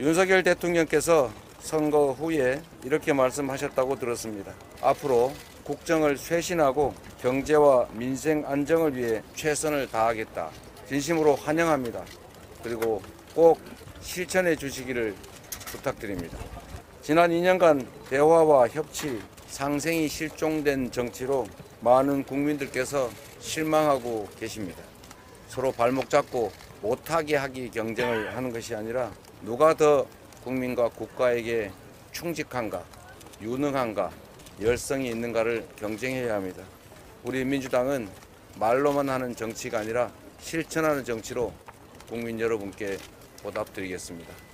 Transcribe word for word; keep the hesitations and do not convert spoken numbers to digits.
윤석열 대통령께서 선거 후에 이렇게 말씀하셨다고 들었습니다. 앞으로 국정을 쇄신하고 경제와 민생 안정을 위해 최선을 다하겠다. 진심으로 환영합니다. 그리고 꼭 실천해 주시기를 부탁드립니다. 지난 이 년간 대화와 협치, 상생이 실종된 정치로 많은 국민들께서 실망하고 계십니다. 서로 발목 잡고 못하게 하기 경쟁을 하는 것이 아니라 누가 더 국민과 국가에게 충직한가, 유능한가, 열성이 있는가를 경쟁해야 합니다. 우리 민주당은 말로만 하는 정치가 아니라 실천하는 정치로 국민 여러분께 보답드리겠습니다.